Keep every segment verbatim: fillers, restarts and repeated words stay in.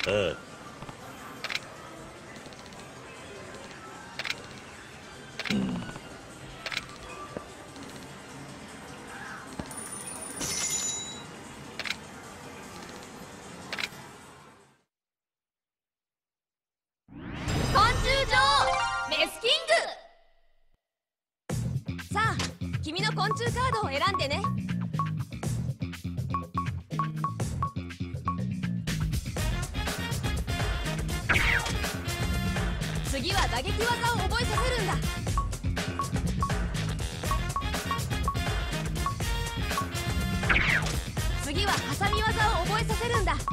ああ。 昆虫女王メスキング。さあ、君の昆虫カードを選んでね。次は打撃技を覚えさせるんだ。次はハサミ技を覚えさせるんだ。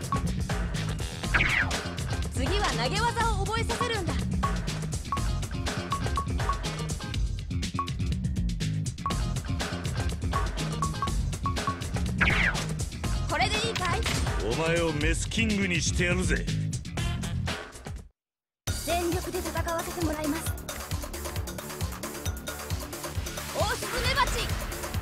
次は投げ技を覚えさせるんだ。これでいいかい？ お前をメスキングにしてやるぜ。 全力で戦わせてもらいます。オオスズメバチ。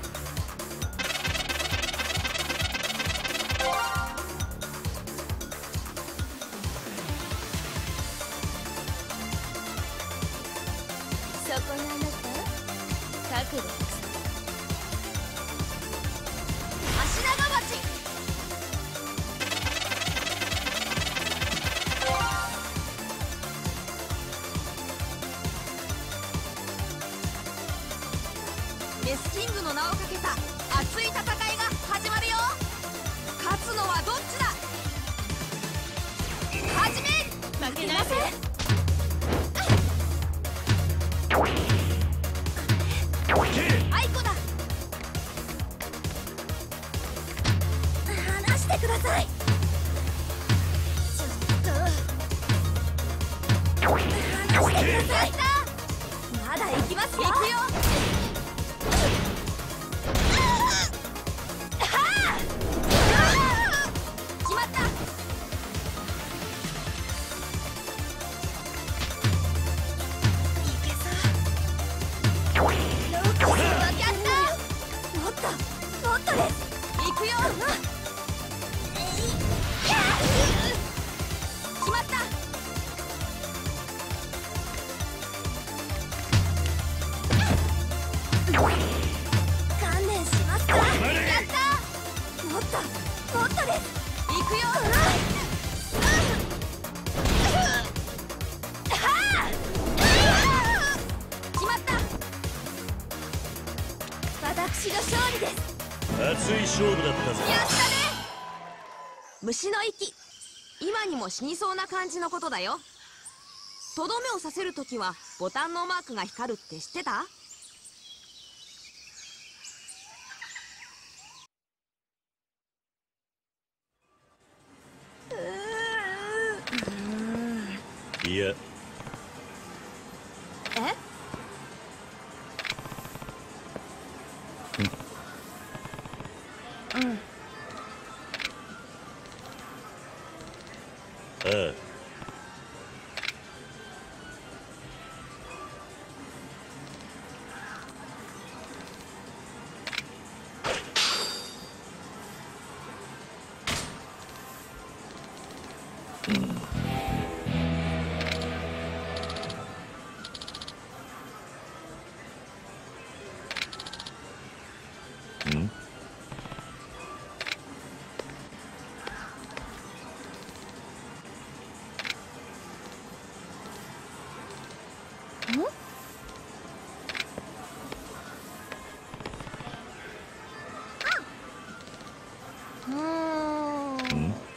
そこのあなた、角度。アシナガバチ。メスキングの名をかけた熱い戦いが始まるよ。勝つのはどっちだ。始め。負けません。アイコだ。離してください。ちょっと離してください。まだ行きますよ。行くよ。決まった。もっともっとです。行くよ。決まった。観念しますか。やった。もっともっとです。行くよ。決まった。私の勝利です。 熱い勝負だったぜ。 やったね。虫の息。今にも死にそうな感じのことだよ。とどめを刺せるときはボタンのマークが光るって知ってた？ いや。 え？うん。 ああ。ん？ うん。